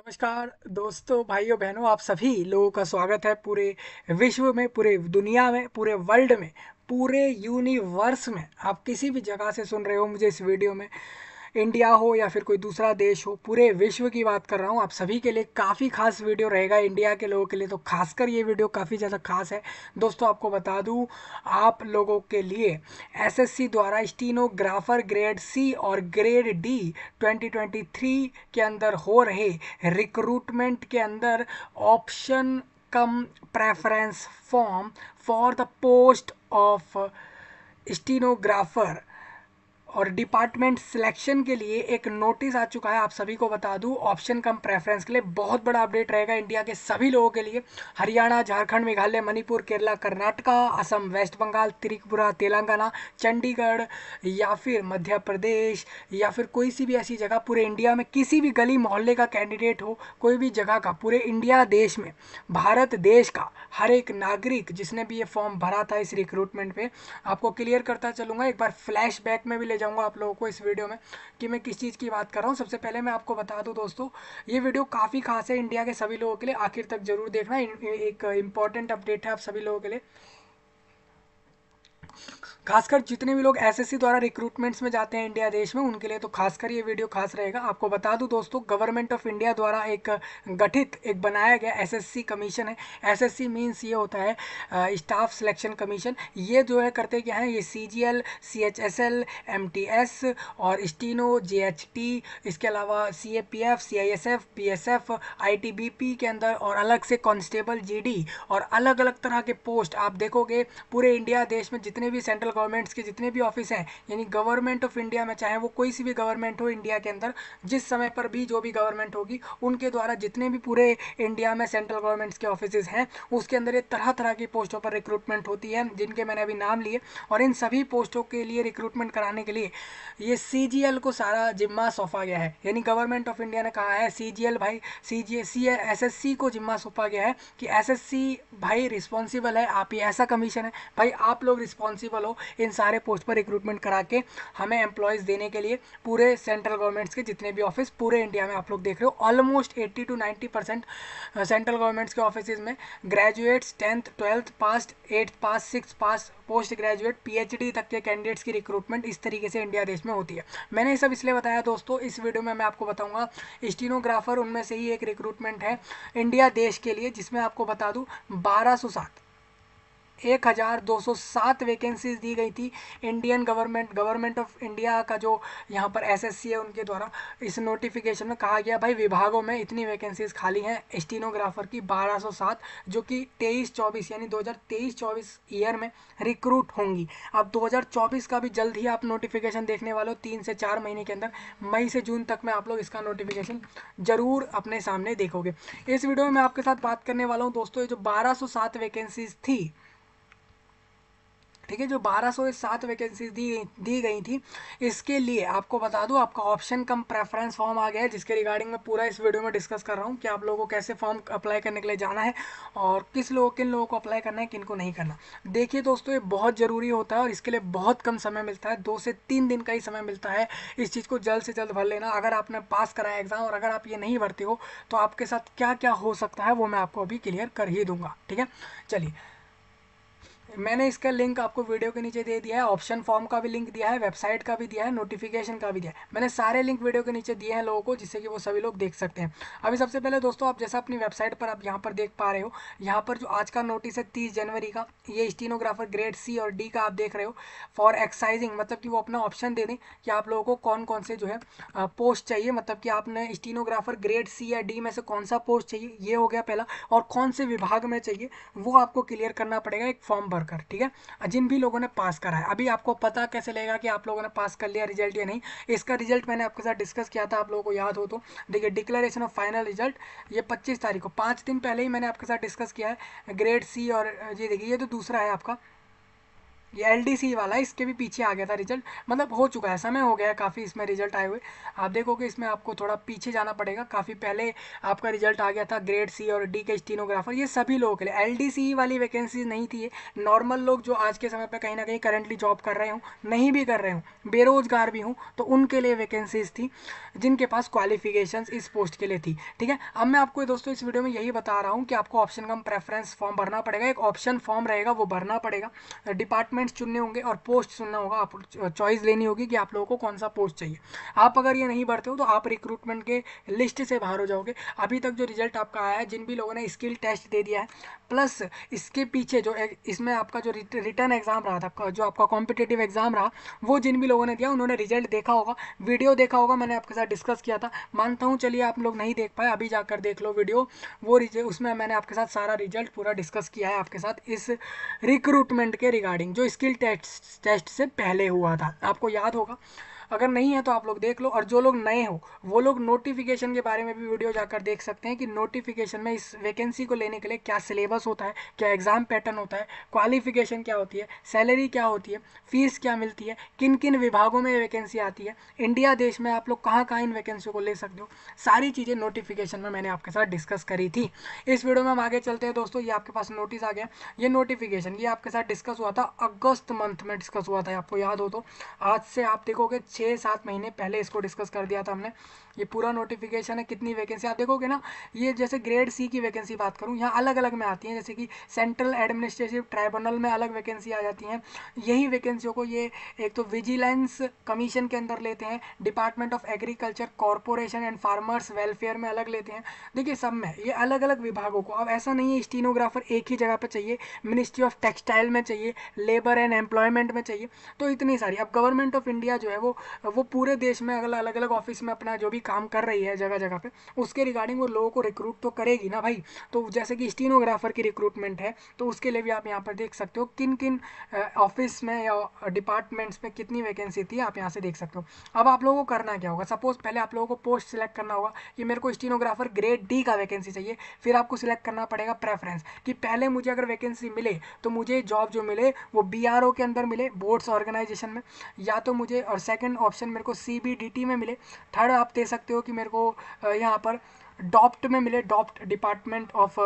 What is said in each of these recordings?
नमस्कार दोस्तों, भाइयों बहनों, आप सभी लोगों का स्वागत है पूरे विश्व में, पूरे दुनिया में, पूरे वर्ल्ड में, पूरे यूनिवर्स में। आप किसी भी जगह से सुन रहे हो मुझे इस वीडियो में, इंडिया हो या फिर कोई दूसरा देश हो, पूरे विश्व की बात कर रहा हूँ। आप सभी के लिए काफ़ी खास वीडियो रहेगा। इंडिया के लोगों के लिए तो खासकर ये वीडियो काफ़ी ज़्यादा खास है। दोस्तों, आपको बता दूँ, आप लोगों के लिए एसएससी द्वारा स्टीनोग्राफर ग्रेड सी और ग्रेड डी 2023 के अंदर हो रहे रिक्रूटमेंट के अंदर option cum preference form for the post of stenographer और डिपार्टमेंट सिलेक्शन के लिए एक नोटिस आ चुका है। आप सभी को बता दूं, ऑप्शन कम प्रेफरेंस के लिए बहुत बड़ा अपडेट रहेगा इंडिया के सभी लोगों के लिए। हरियाणा, झारखंड, मेघालय, मणिपुर, केरला, कर्नाटका, असम, वेस्ट बंगाल, त्रिपुरा, तेलंगाना, चंडीगढ़ या फिर मध्य प्रदेश या फिर कोई सी भी ऐसी जगह पूरे इंडिया में किसी भी गली मोहल्ले का कैंडिडेट हो, कोई भी जगह का, पूरे इंडिया देश में, भारत देश का हर एक नागरिक जिसने भी ये फॉर्म भरा था इस रिक्रूटमेंट पे, आपको क्लियर करता चलूंगा। एक बार फ्लैश बैक में भी ले जाऊंगा आप लोगों को इस वीडियो में कि मैं किस चीज़ की बात कर रहा हूँ। सबसे पहले मैं आपको बता दूं दोस्तों, ये वीडियो काफ़ी खास है इंडिया के सभी लोगों के लिए, आखिर तक जरूर देखना। एक इंपॉर्टेंट अपडेट है आप सभी लोगों के लिए, खासकर जितने भी लोग एसएससी द्वारा रिक्रूटमेंट्स में जाते हैं इंडिया देश में, उनके लिए तो खासकर ये वीडियो खास रहेगा। आपको बता दूं दोस्तों, गवर्नमेंट ऑफ इंडिया द्वारा एक गठित एक बनाया गया एसएससी कमीशन है। एसएससी मींस ये होता है स्टाफ सिलेक्शन कमीशन। ये जो है करते क्या है, ये सीजीएल, सीएचएसएल, एमटीएस और स्टीनो, जेएचटी, इसके अलावा सीएपीएफ, सीआईएसएफ, पीएसएफ, आईटीबीपी के अंदर और अलग से कांस्टेबल, जीडी और अलग अलग तरह के पोस्ट आप देखोगे पूरे इंडिया देश में। जितने भी सेंट्रल गवर्नमेंट्स के जितने भी ऑफिस हैं, यानी गवर्नमेंट ऑफ इंडिया में, चाहे वो कोई सी भी गवर्नमेंट हो इंडिया के अंदर, जिस समय पर भी जो भी गवर्नमेंट होगी उनके द्वारा जितने भी पूरे इंडिया में सेंट्रल गवर्नमेंट्स के ऑफिस हैं, उसके अंदर ये तरह तरह की पोस्टों पर रिक्रूटमेंट होती है, जिनके मैंने अभी नाम लिए। और इन सभी पोस्टों के लिए रिक्रूटमेंट कराने के लिए ये सीजीएल को सारा जिम्मा सौंपा गया है। यानी गवर्नमेंट ऑफ इंडिया ने कहा है सीजीएल भाई, सीजीएसी एसएससी को जिम्मा सौंपा गया है कि एसएससी भाई रिस्पॉन्सिबल है, आप, ये ऐसा कमीशन है भाई, आप लोग रिस्पॉन्सिबल हो इन सारे पोस्ट पर रिक्रूटमेंट करा के हमें एम्प्लॉयज़ देने के लिए। पूरे सेंट्रल गवर्नमेंट्स के जितने भी ऑफिस पूरे इंडिया में आप लोग देख रहे हो, ऑलमोस्ट 80 to 90% सेंट्रल गवर्नमेंट्स के ऑफिस में graduates, 10th 12th pass, 8th pass, 6th pass, post graduate, PhD तक के कैंडिडेट्स की रिक्रूटमेंट इस तरीके से इंडिया देश में होती है। मैंने ये सब इसलिए बताया दोस्तों, इस वीडियो में मैं आपको बताऊंगा स्टीनोग्राफर उनमें से ही एक रिक्रूटमेंट है इंडिया देश के लिए, जिसमें आपको बता दूं 1207 वैकेंसीज दी गई थी। इंडियन गवर्नमेंट ऑफ इंडिया का जो यहाँ पर एसएससी है उनके द्वारा इस नोटिफिकेशन में कहा गया भाई विभागों में इतनी वैकेंसीज खाली हैं स्टीनोग्राफर की 1207, जो कि 23-24 यानी 2023-24 ईयर में रिक्रूट होंगी। अब 2024 का भी जल्द ही आप नोटिफिकेशन देखने वाले हो, 3 से 4 महीने के अंदर, मई से जून तक में आप लोग इसका नोटिफिकेशन जरूर अपने सामने देखोगे। इस वीडियो में मैं आपके साथ बात करने वाला हूँ दोस्तों, ये जो 1207 वैकेंसीज थी, ठीक है, जो 1207 वैकेंसीज दी गई थी, इसके लिए आपको बता दूं आपका ऑप्शन कम प्रेफरेंस फॉर्म आ गया है, जिसके रिगार्डिंग मैं पूरा इस वीडियो में डिस्कस कर रहा हूं कि आप लोगों को कैसे फॉर्म अप्लाई करने के लिए जाना है और किन लोगों को अप्लाई करना है, किन को नहीं करना। देखिए दोस्तों, ये बहुत ज़रूरी होता है और इसके लिए बहुत कम समय मिलता है, 2 से 3 दिन का ही समय मिलता है। इस चीज़ को जल्द से जल्द भर लेना। अगर आपने पास कराया एग्जाम और अगर आप ये नहीं भरते हो तो आपके साथ क्या क्या हो सकता है वो मैं आपको अभी क्लियर कर ही दूंगा। ठीक है, चलिए, मैंने इसका लिंक आपको वीडियो के नीचे दे दिया है, ऑप्शन फॉर्म का भी लिंक दिया है, वेबसाइट का भी दिया है, नोटिफिकेशन का भी दिया है। मैंने सारे लिंक वीडियो के नीचे दिए हैं लोगों को, जिससे कि वो सभी लोग देख सकते हैं। अभी सबसे पहले दोस्तों, आप जैसा अपनी वेबसाइट पर आप यहाँ पर देख पा रहे हो, यहाँ पर जो आज का नोटिस है 30 जनवरी का, ये स्टीनोग्राफर ग्रेड सी और डी का आप देख रहे हो फॉर एक्साइजिंग, मतलब कि वो अपना ऑप्शन दे दें कि आप लोगों को कौन कौन से जो है पोस्ट चाहिए, मतलब कि आपने स्टीनोग्राफर ग्रेड सी या डी में से कौन सा पोस्ट चाहिए, ये हो गया पहला, और कौन से विभाग में चाहिए वो आपको क्लियर करना पड़ेगा एक फॉर्म भरकर। ठीक है, जिन भी लोगों ने पास करा है, अभी आपको पता कैसे लगेगा कि आप लोगों ने पास कर लिया रिजल्ट या नहीं, इसका रिजल्ट मैंने आपके साथ डिस्कस किया था, आप लोगों को याद हो तो। देखिए, डिक्लेरेशन ऑफ फाइनल रिजल्ट ये 25 तारीख को, 5 दिन पहले ही मैंने आपके साथ डिस्कस किया है ग्रेड सी और ये देखिए, ये तो दूसरा है आपका, ये LDC वाला है, इसके भी पीछे आ गया था रिजल्ट, मतलब हो चुका है, समय हो गया है काफ़ी इसमें रिजल्ट आए हुए। आप देखोगे इसमें आपको थोड़ा पीछे जाना पड़ेगा, काफ़ी पहले आपका रिजल्ट आ गया था ग्रेड C और D के स्टीनोग्राफर, ये सभी लोगों के लिए। LDC वाली वैकेंसीज नहीं थी ये, नॉर्मल लोग जो आज के समय पर कहीं ना कहीं करंटली जॉब कर रहे हूँ, नहीं भी कर रहे हूँ, बेरोजगार भी हूँ, तो उनके लिए वैकेंसीज थी जिनके पास क्वालिफिकेशंस इस पोस्ट के लिए थी। ठीक है, अब मैं आपको दोस्तों इस वीडियो में यही बता रहा हूँ कि आपको ऑप्शन कम प्रेफरेंस फॉर्म भरना पड़ेगा, एक ऑप्शन फॉर्म रहेगा वो भरना पड़ेगा, डिपार्टमेंट्स चुनने होंगे और पोस्ट चुनना होगा, आप चॉइस लेनी होगी कि आप लोगों को कौन सा पोस्ट चाहिए। आप अगर ये नहीं भरते हो तो आप रिक्रूटमेंट के लिस्ट से बाहर हो जाओगे। अभी तक जो रिजल्ट आपका आया है, जिन भी लोगों ने स्किल टेस्ट दे दिया है, प्लस इसके पीछे जो इसमें आपका जो रिटर्न एग्जाम रहा था, जो आपका कॉम्पिटेटिव एग्जाम रहा, वो जिन भी लोगों ने दिया उन्होंने रिजल्ट देखा होगा, वीडियो देखा होगा, मैंने आपके साथ डिस्कस किया था। मानता हूँ, चलिए आप लोग नहीं देख पाए, अभी जाकर देख लो वीडियो, वो उसमें मैंने आपके साथ सारा रिजल्ट पूरा डिस्कस किया है आपके साथ इस रिक्रूटमेंट के रिगार्डिंग, जो स्किल टेस्ट से पहले हुआ था, आपको याद होगा। अगर नहीं है तो आप लोग देख लो, और जो लोग नए हो वो लोग नोटिफिकेशन के बारे में भी वीडियो जाकर देख सकते हैं कि नोटिफिकेशन में इस वैकेंसी को लेने के लिए क्या सिलेबस होता है, क्या एग्जाम पैटर्न होता है, क्वालिफिकेशन क्या होती है, सैलरी क्या होती है, फीस क्या मिलती है, किन किन विभागों में वैकेंसी आती है, इंडिया देश में आप लोग कहाँ कहाँ इन वैकेंसी को ले सकते हो, सारी चीज़ें नोटिफिकेशन में मैंने आपके साथ डिस्कस करी थी। इस वीडियो में हम आगे चलते हैं दोस्तों, ये आपके पास नोटिस आ गया, ये नोटिफिकेशन ये आपके साथ डिस्कस हुआ था अगस्त मंथ में, डिस्कस हुआ था, आपको याद हो तो। आज से आप देखोगे 6-7 महीने पहले इसको डिस्कस कर दिया था हमने। ये पूरा नोटिफिकेशन है, कितनी वैकेंसी आप देखोगे ना, ये जैसे ग्रेड C की वैकेंसी बात करूँ, यहाँ अलग अलग में आती हैं, जैसे कि सेंट्रल एडमिनिस्ट्रेटिव ट्राइब्यूनल में अलग वैकेंसी आ जाती हैं। यही वैकेंसियों को ये एक तो विजिलेंस कमीशन के अंदर लेते हैं, department of agriculture corporation and farmers welfare में अलग लेते हैं। देखिए सब में ये अलग अलग विभागों को, अब ऐसा नहीं है स्टीनोग्राफर एक ही जगह पर चाहिए, मिनिस्ट्री ऑफ टेक्सटाइल में चाहिए, लेबर एंड एम्प्लॉयमेंट में चाहिए, तो इतनी सारी। अब गवर्नमेंट ऑफ इंडिया जो है वो पूरे देश में अलग अलग ऑफिस में अपना जो भी काम कर रही है जगह जगह पे, उसके रिगार्डिंग वो लोगों को रिक्रूट तो करेगी ना भाई। तो जैसे कि स्टीनोग्राफर की रिक्रूटमेंट है, तो उसके लिए भी आप यहाँ पर देख सकते हो किन किन ऑफिस में या डिपार्टमेंट्स में कितनी वैकेंसी थी, आप यहाँ से देख सकते हो। अब आप लोगों को करना क्या होगा, सपोज पहले आप लोगों को पोस्ट सिलेक्ट करना होगा कि मेरे को स्टीनोग्राफर ग्रेड D का वैकेंसी चाहिए, फिर आपको सिलेक्ट करना पड़ेगा प्रेफरेंस, कि पहले मुझे अगर वैकेंसी मिले तो मुझे जॉब जो मिले वो BRO के अंदर मिले, बोर्ड्स ऑर्गेनाइजेशन में, या तो मुझे, और सेकंड ऑप्शन मेरे को CBDT में मिले, थर्ड आप दे सकते हो कि मेरे को यहाँ पर डॉप्ट में मिले, डॉप्ट डिपार्टमेंट ऑफ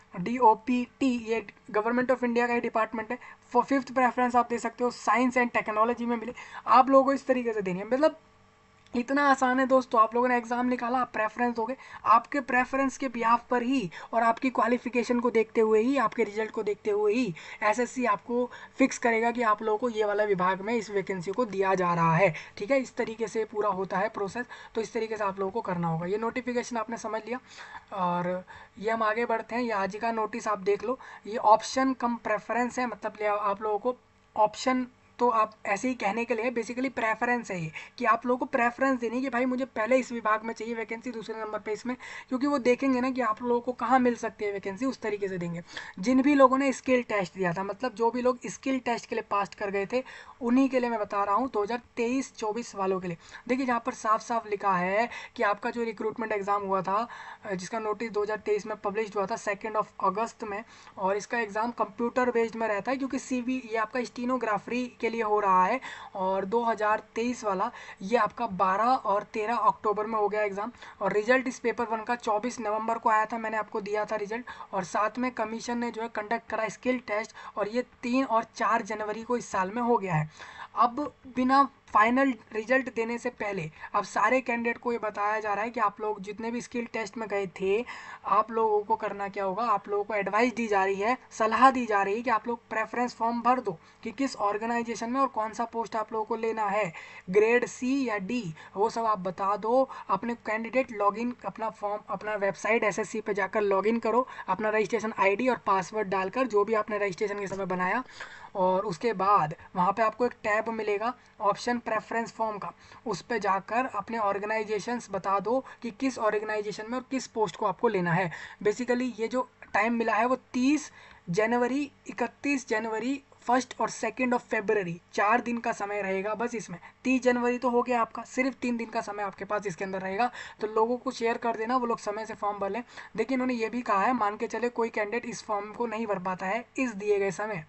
DOPT, ये गवर्नमेंट ऑफ इंडिया का ही डिपार्टमेंट है। फॉर फिफ्थ प्रेफरेंस आप दे सकते हो साइंस एंड टेक्नोलॉजी में मिले। आप लोगों को इस तरीके से देनी है, मतलब इतना आसान है दोस्तों। आप लोगों ने एग्जाम निकाला, आप प्रेफरेंस दोगे, आपके प्रेफरेंस के बिहाफ पर ही और आपकी क्वालिफिकेशन को देखते हुए ही, आपके रिजल्ट को देखते हुए ही SSC आपको फिक्स करेगा कि आप लोगों को ये वाला विभाग में इस वैकेंसी को दिया जा रहा है। ठीक है, इस तरीके से पूरा होता है प्रोसेस, तो इस तरीके से आप लोगों को करना होगा। ये नोटिफिकेशन आपने समझ लिया, और ये हम आगे बढ़ते हैं। ये आज का नोटिस आप देख लो, ये ऑप्शन कम प्रेफरेंस है, मतलब आप लोगों को ऑप्शन, तो आप ऐसे ही कहने के लिए बेसिकली प्रेफरेंस है ये, कि आप लोगों को प्रेफरेंस देनी है कि भाई मुझे पहले इस विभाग में चाहिए वैकेंसी, दूसरे नंबर पे इसमें, क्योंकि वो देखेंगे ना कि आप लोगों को कहाँ मिल सकती है वैकेंसी, उस तरीके से देंगे। जिन भी लोगों ने स्किल टेस्ट दिया था, मतलब जो भी लोग स्किल टेस्ट के लिए पास कर गए थे, उन्हीं के लिए मैं बता रहा हूँ 2023-24 वालों के लिए। देखिए जहाँ पर साफ साफ लिखा है कि आपका जो रिक्रूटमेंट एग्जाम हुआ था, जिसका नोटिस 2023 में पब्लिश हुआ था 2 अगस्त में, और इसका एग्जाम कंप्यूटर बेस्ड में रहता है, क्योंकि CV ये आपका स्टीनोग्राफरी के लिए हो रहा है, और 2023 वाला ये आपका 12 और 13 अक्टूबर में हो गया एग्जाम, और रिजल्ट इस पेपर 1 का 24 नवंबर को आया था, मैंने आपको दिया था रिजल्ट। और साथ में कमीशन ने जो है कंडक्ट करा स्किल टेस्ट, और ये 3 और 4 जनवरी को इस साल में हो गया है। अब बिना फाइनल रिजल्ट देने से पहले अब सारे कैंडिडेट को ये बताया जा रहा है कि आप लोग जितने भी स्किल टेस्ट में गए थे, आप लोगों को करना क्या होगा, आप लोगों को एडवाइस दी जा रही है, सलाह दी जा रही है कि आप लोग प्रेफरेंस फॉर्म भर दो कि किस ऑर्गेनाइजेशन में और कौन सा पोस्ट आप लोगों को लेना है, ग्रेड C या D, वो सब आप बता दो। अपने कैंडिडेट लॉगिन, अपना फॉर्म, अपना वेबसाइट SSC पे जाकर लॉगिन करो, अपना रजिस्ट्रेशन ID और पासवर्ड डालकर, जो भी आपने रजिस्ट्रेशन के समय बनाया, और उसके बाद वहाँ पे आपको एक टैब मिलेगा ऑप्शन प्रेफरेंस फॉर्म का, उस पर जाकर अपने ऑर्गेनाइजेशंस बता दो कि किस ऑर्गेनाइजेशन में और किस पोस्ट को आपको लेना है। बेसिकली ये जो टाइम मिला है वो 30 जनवरी, 31 जनवरी, 1 और 2 फरवरी, 4 दिन का समय रहेगा बस इसमें। 30 जनवरी तो हो गया आपका, सिर्फ 3 दिन का समय आपके पास इसके अंदर रहेगा, तो लोगों को शेयर कर देना, वो लोग समय से फॉर्म भर लें। देखिए इन्होंने ये भी कहा है, मान के चले कोई कैंडिडेट इस फॉर्म को नहीं भर पाता है इस दिए गए समय,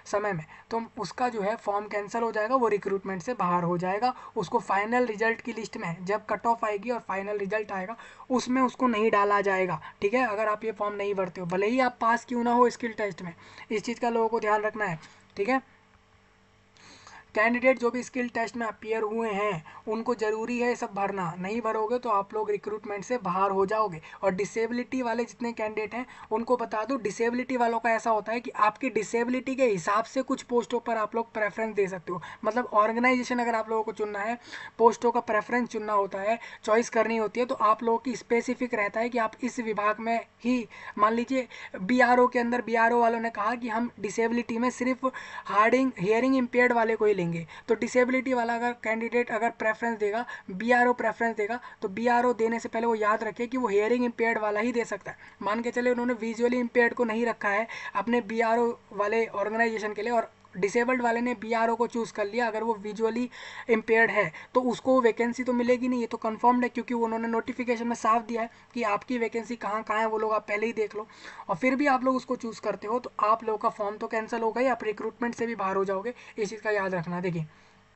समय में, तो उसका जो है फॉर्म कैंसिल हो जाएगा, वो रिक्रूटमेंट से बाहर हो जाएगा। उसको फाइनल रिजल्ट की लिस्ट में जब कट ऑफ आएगी और फाइनल रिजल्ट आएगा उसमें उसको नहीं डाला जाएगा, ठीक है, अगर आप ये फॉर्म नहीं भरते हो, भले ही आप पास क्यों ना हो स्किल टेस्ट में। इस चीज़ का लोगों को ध्यान रखना है, ठीक है। कैंडिडेट जो भी स्किल टेस्ट में अपीयर हुए हैं उनको ज़रूरी है सब भरना, नहीं भरोगे तो आप लोग रिक्रूटमेंट से बाहर हो जाओगे। और डिसेबिलिटी वाले जितने कैंडिडेट हैं उनको बता दो, डिसेबिलिटी वालों का ऐसा होता है कि आपकी डिसेबिलिटी के हिसाब से कुछ पोस्टों पर आप लोग प्रेफरेंस दे सकते हो। मतलब ऑर्गेनाइजेशन अगर आप लोगों को चुनना है, पोस्टों का प्रेफरेंस चुनना होता है, चॉइस करनी होती है, तो आप लोगों की स्पेसिफिक रहता है कि आप इस विभाग में ही, मान लीजिए बीआरओ के अंदर बीआरओ वालों ने कहा कि हम डिसेबिलिटी में सिर्फ हियरिंग इम्पेयर्ड वाले को ही लेंगे, तो डिसेबिलिटी वाला अगर कैंडिडेट अगर प्रेफरेंस देगा, बीआरओ प्रेफरेंस देगा, तो बीआरओ देने से पहले वो याद रखे कि वो हियरिंग इम्पेयर्ड वाला ही दे सकता है। मान के चले उन्होंने विजुअली इम्पेयर्ड को नहीं रखा है अपने बीआरओ वाले ऑर्गेनाइजेशन के लिए, और डिसेबल्ड वाले ने बीआरओ को चूज़ कर लिया, अगर वो विजुअली इम्पेयर्ड है तो उसको वैकेंसी तो मिलेगी नहीं, ये तो कंफर्म्ड है, क्योंकि उन्होंने नोटिफिकेशन में साफ दिया है कि आपकी वैकेंसी कहाँ कहाँ है, वो लोग आप पहले ही देख लो। और फिर भी आप लोग उसको चूज़ करते हो तो आप लोगों का फॉर्म तो कैंसिल होगा ही, आप रिक्रूटमेंट से भी बाहर हो जाओगे, इस चीज़ का याद रखना। देखिए,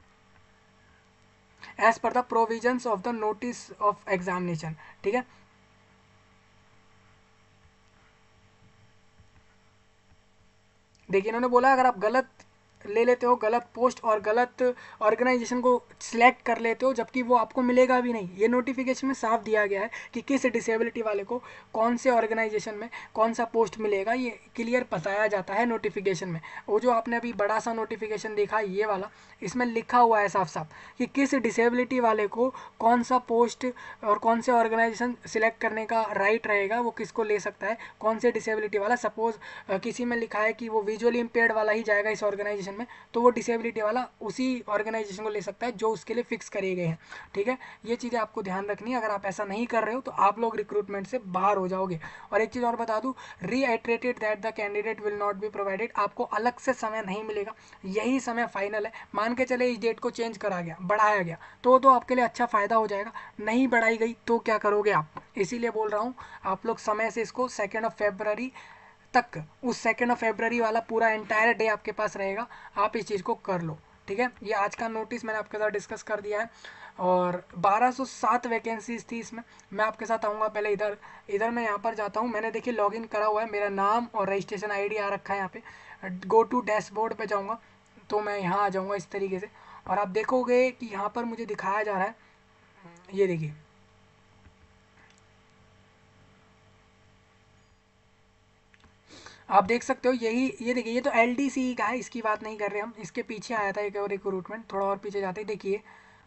as per the provisions of the notice of examination, ठीक है। देखिए, इन्होंने बोला अगर आप गलत ले लेते हो, गलत पोस्ट और गलत ऑर्गेनाइजेशन को सिलेक्ट कर लेते हो, जबकि वो आपको मिलेगा भी नहीं। ये नोटिफिकेशन में साफ दिया गया है कि किस डिसेबिलिटी वाले को कौन से ऑर्गेनाइजेशन में कौन सा पोस्ट मिलेगा, ये क्लियर बताया जाता है नोटिफिकेशन में। वो जो आपने अभी बड़ा सा नोटिफिकेशन देखा ये वाला, इसमें लिखा हुआ है साफ साफ कि किस डिसेबिलिटी वाले को कौन सा पोस्ट और कौन से ऑर्गेनाइजेशन सिलेक्ट करने का राइट रहेगा, वो किसको ले सकता है, कौन से डिसेबिलिटी वाला। सपोज किसी में लिखा है कि वो विजुअली इम्पेयर्ड वाला ही जाएगा इस ऑर्गेनाइजेशन में, तो वो डिसेबिलिटी वाला उसी ऑर्गेनाइजेशन को ले सकता है जो उसके लिए फिक्स करे गए हैं, ठीक है। ये चीज़ें आपको ध्यान रखनी है, अगर आप ऐसा नहीं कर रहे हो तो आप लोग रिक्रूटमेंट से बाहर हो जाओगे। और एक चीज़ और बता दूं, reiterated that the candidate will not be provided, आपको अलग से समय नहीं मिलेगा, यही समय फाइनल है। मान के चले इस डेट को चेंज करा गया, बढ़ाया गया, तो आपके लिए अच्छा फ़ायदा हो जाएगा, नहीं बढ़ाई गई तो क्या करोगे आप। इसीलिए बोल रहा हूँ आप लोग समय से इसको 2 फरवरी तक, उस 2 फरवरी वाला पूरा एंटायर डे आपके पास रहेगा, आप इस चीज़ को कर लो, ठीक है। ये आज का नोटिस मैंने आपके साथ डिस्कस कर दिया है, और 1207 वैकेंसीज थी इसमें। मैं आपके साथ आऊँगा, पहले इधर इधर मैं यहाँ पर जाता हूँ, मैंने देखिए लॉगिन करा हुआ है, मेरा नाम और रजिस्ट्रेशन आईडी आ रखा है यहाँ पे। गो टू डैशबोर्ड पे जाऊँगा तो मैं यहाँ आ जाऊँगा इस तरीके से, और आप देखोगे कि यहाँ पर मुझे दिखाया जा रहा है, ये देखिए, आप देख सकते हो, यही ये देखिए, ये तो एलडीसी का है, इसकी बात नहीं कर रहे हम, इसके पीछे आया था एक और रिक्रूटमेंट, थोड़ा और पीछे जाते ही देखिए,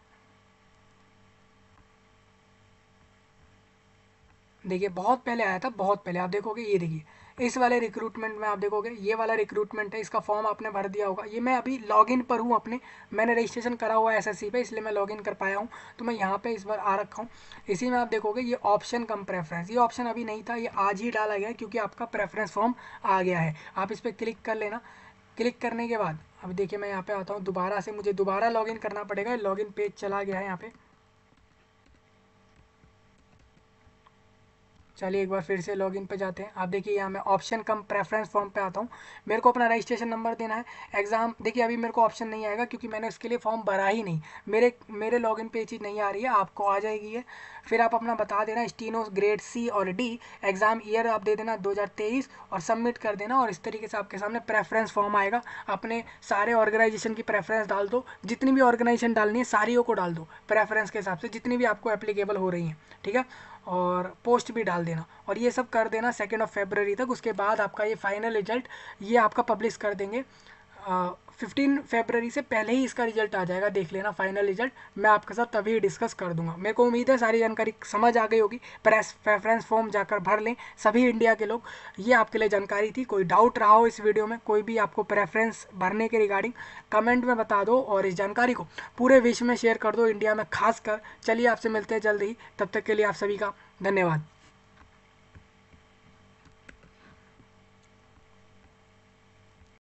देखिए बहुत पहले आया था, बहुत पहले। आप देखोगे, ये देखिए इस वाले रिक्रूटमेंट में आप देखोगे, ये वाला रिक्रूटमेंट है, इसका फॉर्म आपने भर दिया होगा। ये मैं अभी लॉगिन पर हूँ अपने, मैंने रजिस्ट्रेशन करा हुआ है एसएससी पे, इसलिए मैं लॉगिन कर पाया हूँ, तो मैं यहाँ पे इस बार आ रखा हूँ। इसी में आप देखोगे ये ऑप्शन कम प्रेफरेंस, ये ऑप्शन अभी नहीं था, ये आज ही डाला गया है क्योंकि आपका प्रेफरेंस फॉर्म आ गया है। आप इस पर क्लिक कर लेना, क्लिक करने के बाद अब देखिए मैं यहाँ पे आता हूँ, दोबारा से मुझे दोबारा लॉगिन करना पड़ेगा, लॉगिन पेज चला गया है यहाँ पे। चलिए एक बार फिर से लॉगिन पे जाते हैं। आप देखिए यहाँ मैं ऑप्शन कम प्रेफरेंस फॉर्म पे आता हूँ, मेरे को अपना रजिस्ट्रेशन नंबर देना है, एग्ज़ाम। देखिए अभी मेरे को ऑप्शन नहीं आएगा क्योंकि मैंने उसके लिए फॉर्म भरा ही नहीं, मेरे लॉगिन पे ये चीज़ नहीं आ रही है, आपको आ जाएगी है। फिर आप अपना बता देना स्टीनो ग्रेड सी और डी, एग्ज़ाम ईयर आप दे देना 2023 और सबमिट कर देना, और इस तरीके से आपके सामने प्रेफरेंस फॉर्म आएगा। अपने सारे ऑर्गेनाइजेशन की प्रेफरेंस डाल दो, जितनी भी ऑर्गेनाइजेशन डालनी है सारियों को डाल दो प्रेफरेंस के हिसाब से, जितनी भी आपको एप्लीकेबल हो रही हैं, ठीक है। और पोस्ट भी डाल देना, और ये सब कर देना 2 फरवरी तक। उसके बाद आपका ये फाइनल रिजल्ट ये आपका पब्लिश कर देंगे, 15 फरवरी से पहले ही इसका रिजल्ट आ जाएगा, देख लेना फाइनल रिजल्ट। मैं आपके साथ तभी डिस्कस कर दूंगा। मेरे को उम्मीद है सारी जानकारी समझ आ गई होगी। प्रेफरेंस फॉर्म जाकर भर लें सभी इंडिया के लोग, ये आपके लिए जानकारी थी। कोई डाउट रहा हो इस वीडियो में, कोई भी आपको प्रेफरेंस भरने के रिगार्डिंग, कमेंट में बता दो, और इस जानकारी को पूरे विश्व में शेयर कर दो, इंडिया में खास कर। चलिए आपसे मिलते हैं जल्द ही, तब तक के लिए आप सभी का धन्यवाद।